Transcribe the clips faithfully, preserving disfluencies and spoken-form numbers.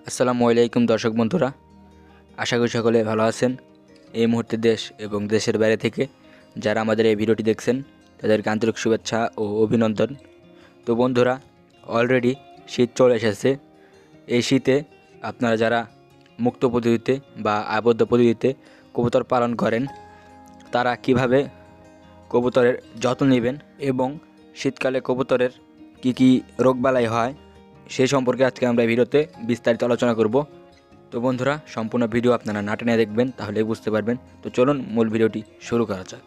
আসসালামু আলাইকুম দর্শক বন্ধুরা, আশা করি সকলে ভালো আছেন। এই মুহূর্তে দেশ এবং দেশের বাইরে থেকে যারা আমাদের এই ভিডিওটি দেখছেন তাদেরকে আন্তরিক শুভেচ্ছা ও অভিনন্দন। তো বন্ধুরা, অলরেডি শীত চলে এসেছে। এই শীতে আপনারা যারা মুক্ত পদ্ধতিতে বা আবদ্ধ পদ্ধতিতে কবুতর পালন করেন তারা কিভাবে কবুতরের যত্ন নেবেন এবং শীতকালে কবুতরের কি কি রোগবালাই হয় সেই সম্পর্কে আজকে আমরা এই ভিডিওতে বিস্তারিত আলোচনা করব। তো বন্ধুরা, সম্পূর্ণ ভিডিও আপনারা না টেনে দেখবেন, তাহলে বুঝতে পারবেন। তো চলুন মূল ভিডিওটি শুরু করা যাক।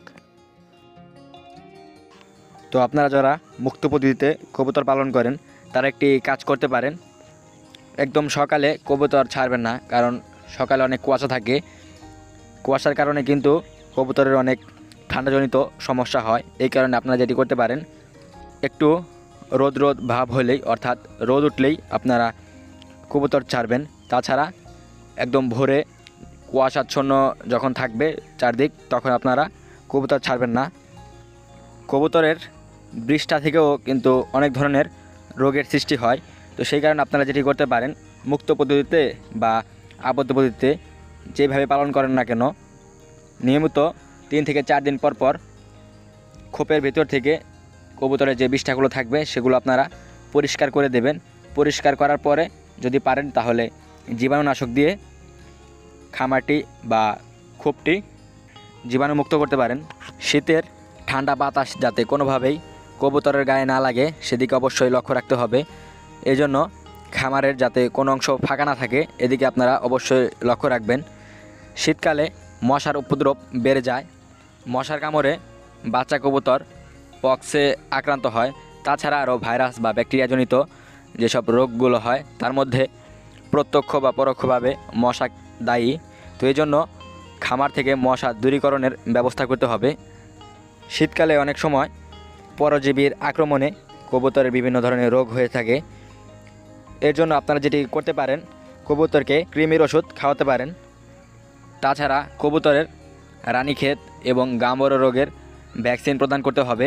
তো আপনারা যারা মুক্ত পদ্ধতিতে কবুতর পালন করেন তারা একটি কাজ করতে পারেন। একদম সকালে কবুতর ছাড়বেন না, কারণ সকালে অনেক কুয়াশা থাকে। কুয়াশার কারণে কিন্তু কবুতরের অনেক ঠান্ডাজনিত সমস্যা হয়। এই কারণে আপনারা যেটি করতে পারেন, একটু রোদ রোদ ভাব হলেই অর্থাৎ রোদ উঠলেই আপনারা কবুতর ছাড়বেন। তাছাড়া একদম ভোরে কুয়াশাচ্ছন্ন যখন থাকবে চারদিক, তখন আপনারা কবুতর ছাড়বেন না। কবুতরের বৃষ্ঠা থেকেও কিন্তু অনেক ধরনের রোগের সৃষ্টি হয়। তো সেই কারণে আপনারা যেটি করতে পারেন, মুক্ত পদ্ধতিতে বা আবদ্ধ পদ্ধতিতে যেভাবে পালন করেন না কেন, নিয়মিত তিন থেকে চার দিন পর পর খোপের ভেতর থেকে কবুতরের যে বিষ্ঠাগুলো থাকবে সেগুলো আপনারা পরিষ্কার করে দেবেন। পরিষ্কার করার পরে যদি পারেন তাহলে জীবাণুনাশক দিয়ে খামারটি বা খোপটি জীবাণুমুক্ত করতে পারেন। শীতের ঠান্ডা বাতাস যাতে কোনোভাবেই কবুতরের গায়ে না লাগে সেদিকে অবশ্যই লক্ষ্য রাখতে হবে। এই জন্য খামারের যাতে কোনো অংশ ফাঁকা না থাকে এদিকে আপনারা অবশ্যই লক্ষ্য রাখবেন। শীতকালে মশার উপদ্রব বেড়ে যায়। মশার কামড়ে বাচ্চা কবুতর পক্সে আক্রান্ত হয়। তাছাড়া আরও ভাইরাস বা ব্যাকটেরিয়াজনিত যেসব রোগগুলো হয় তার মধ্যে প্রত্যক্ষ বা পরোক্ষভাবে মশা দায়ী। তো এই জন্য খামার থেকে মশা দূরীকরণের ব্যবস্থা করতে হবে। শীতকালে অনেক সময় পরজীবীর আক্রমণে কবুতরের বিভিন্ন ধরনের রোগ হয়ে থাকে। এর জন্য আপনারা যেটি করতে পারেন, কবুতরকে কৃমির ওষুধ খাওয়াতে পারেন। তাছাড়া কবুতরের রানীক্ষেত এবং গাম্বর রোগের ভ্যাকসিন প্রদান করতে হবে।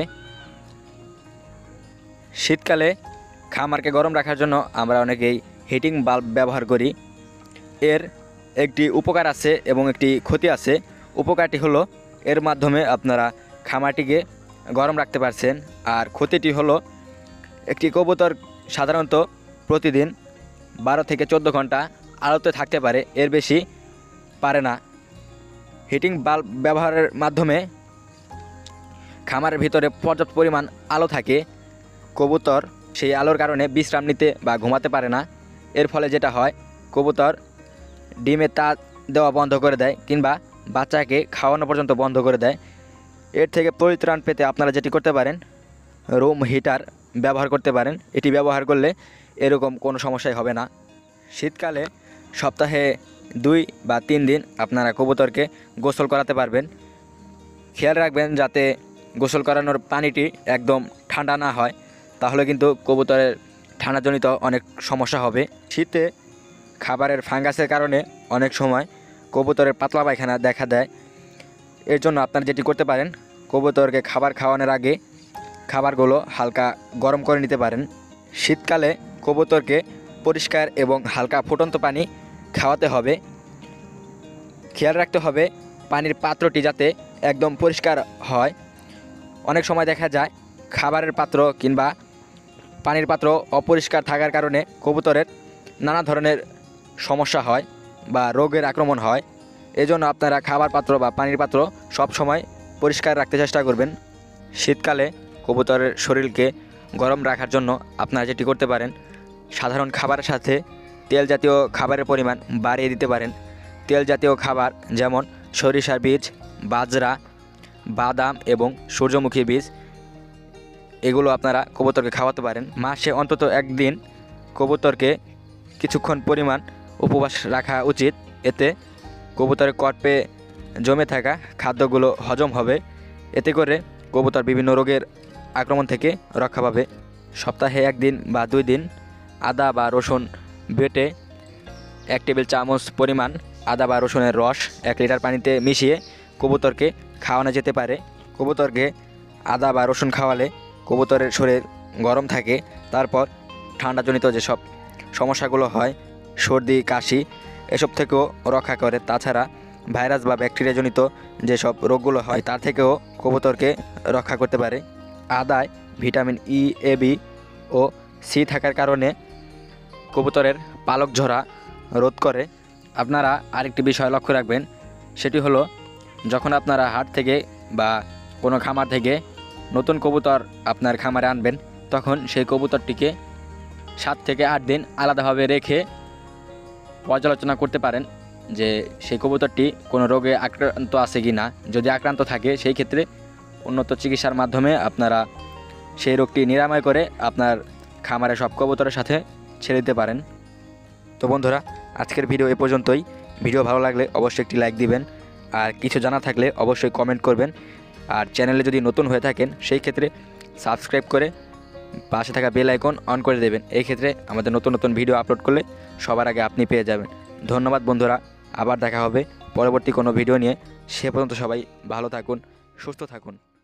শীতকালে খামারকে গরম রাখার জন্য আমরা অনেকেই হিটিং বাল্ব ব্যবহার করি। এর একটি উপকার আছে এবং একটি ক্ষতি আছে। উপকারটি হলো এর মাধ্যমে আপনারা খামারটিকে গরম রাখতে পারছেন, আর ক্ষতিটি হলো একটি কবুতর সাধারণত প্রতিদিন বারো থেকে চোদ্দো ঘন্টা আলোতে থাকতে পারে, এর বেশি পারে না। হিটিং বাল্ব ব্যবহারের মাধ্যমে খামারের ভিতরে পর্যাপ্ত পরিমাণ আলো থাকে। কবুতর সেই আলোর কারণে বিশ্রাম নিতে বা ঘুমাতে পারে না। এর ফলে যেটা হয়, কবুতর ডিমে তা দেওয়া বন্ধ করে দেয় কিংবা বাচ্চাকে খাওয়ানো পর্যন্ত বন্ধ করে দেয়। এর থেকে পরিত্রাণ পেতে আপনারা যেটি করতে পারেন, রুম হিটার ব্যবহার করতে পারেন। এটি ব্যবহার করলে এরকম কোনো সমস্যাই হবে না। শীতকালে সপ্তাহে দুই বা তিন দিন আপনারা কবুতরকে গোসল করাতে পারবেন। খেয়াল রাখবেন যাতে গোসল করানোর পানিটি একদম ঠান্ডা না হয়, তাহলে কিন্তু কবুতরের ঠান্ডাজনিত অনেক সমস্যা হবে। শীতে খাবারের ফাঙ্গাসের কারণে অনেক সময় কবুতরের পাতলা পায়খানা দেখা দেয়। এর জন্য আপনারা যেটি করতে পারেন, কবুতরকে খাবার খাওয়ানোর আগে খাবারগুলো হালকা গরম করে নিতে পারেন। শীতকালে কবুতরকে পরিষ্কার এবং হালকা ফুটন্ত পানি খাওয়াতে হবে। খেয়াল রাখতে হবে পানির পাত্রটি যাতে একদম পরিষ্কার হয়। অনেক সময় দেখা যায় খাবারের পাত্র কিংবা পানির পাত্র অপরিষ্কার থাকার কারণে কবুতরের নানা ধরনের সমস্যা হয় বা রোগের আক্রমণ হয়। এজন্য আপনারা খাবার পাত্র বা পানির পাত্র সব সময় পরিষ্কার রাখতে চেষ্টা করবেন। শীতকালে কবুতরের শরীরকে গরম রাখার জন্য আপনারা যেটি করতে পারেন, সাধারণ খাবারের সাথে তেল জাতীয় খাবারের পরিমাণ বাড়িয়ে দিতে পারেন। তেল জাতীয় খাবার যেমন সরিষার বীজ, বাজরা, বাদাম এবং সূর্যমুখী বীজ, এগুলো আপনারা কবুতরকে খাওয়াতে পারেন। মাসে অন্তত একদিন কবুতরকে কিছুক্ষণ পরিমাণ উপবাস রাখা উচিত। এতে কবুতরের কর্পে জমে থাকা খাদ্যগুলো হজম হবে। এতে করে কবুতর বিভিন্ন রোগের আক্রমণ থেকে রক্ষা পাবে। সপ্তাহে একদিন বা দুই দিন আদা বা রসুন বেটে এক টেবিল চামচ পরিমাণ আদা বা রসুনের রস এক লিটার পানিতে মিশিয়ে কবুতরকে খাওয়ানো যেতে পারে। কবুতরকে আদা বা রসুন খাওয়ালে কবুতরের শরীর গরম থাকে। তারপর ঠান্ডাজনিত যেসব সমস্যাগুলো হয় সর্দি কাশি এসব থেকেও রক্ষা করে। তাছাড়া ভাইরাস বা ব্যাকটেরিয়াজনিত যেসব রোগগুলো হয় তার থেকেও কবুতরকে রক্ষা করতে পারে। আদায় ভিটামিন ই, এ, বি ও সি থাকার কারণে কবুতরের পালক ঝরা রোধ করে। আপনারা আরেকটি বিষয় লক্ষ্য রাখবেন, সেটি হলো যখন আপনারা হাট থেকে বা কোনো খামার থেকে নতুন কবুতর আপনার খামারে আনবেন, তখন সেই কবুতরটিকে সাত থেকে আট দিন আলাদাভাবে রেখে পর্যালোচনা করতে পারেন যে সেই কবুতরটি কোনো রোগে আক্রান্ত আছে কি না। যদি আক্রান্ত থাকে সেই ক্ষেত্রে উন্নত চিকিৎসার মাধ্যমে আপনারা সেই রোগটি নিরাময় করে আপনার খামারে সব কবুতরের সাথে ছেড়ে দিতে পারেন। তো বন্ধুরা, আজকের ভিডিও এ পর্যন্তই। ভিডিও ভালো লাগলে অবশ্যই একটি লাইক দিবেন, আর কিছু জানা থাকলে অবশ্যই কমেন্ট করবেন। আর চ্যানেলে যদি নতুন হয়ে থাকেন সেই ক্ষেত্রে সাবস্ক্রাইব করে পাশে থাকা বেল আইকন অন করে দেবেন। এই ক্ষেত্রে আমাদের নতুন নতুন ভিডিও আপলোড করলে সবার আগে আপনি পেয়ে যাবেন। ধন্যবাদ বন্ধুরা, আবার দেখা হবে পরবর্তী কোনো ভিডিও নিয়ে। সে পর্যন্ত সবাই ভালো থাকুন, সুস্থ থাকুন।